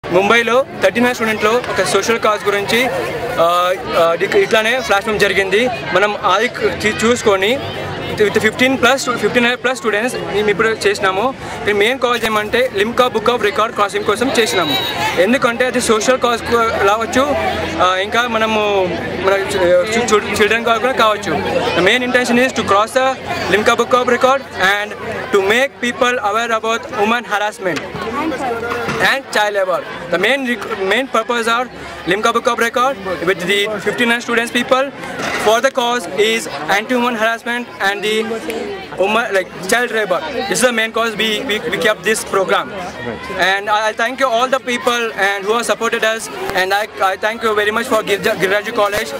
ముంబైలో 39 స్టూడెంట్లో ఒక social cause గురించి ఇట్లానే ఫ్లాష్ మాబ్ జరిగింది. మనం అది చూసుకొని విత్ 15+ స్టూడెంట్స్ మేము ఇప్పుడు చేసినాము. మెయిన్ కాజ్ ఏమంటే Limca book of record crossing కోసం చేసినాము. ఎందుకంటే అది సోషల్ కాజ్ రావచ్చు, ఇంకా మనము మన చిల్డ్రన్ కాజ్ కూడా కావచ్చు. Main intention is to cross the Limca book of record and to make people aware about women harassment and child labor. The main purpose of Limca Book of Record with the 59 students people for the cause is anti-woman harassment and the child labor. This is the main cause we kept this program. And I thank you all the people and who have supported us, and I thank you very much for Giriraj College.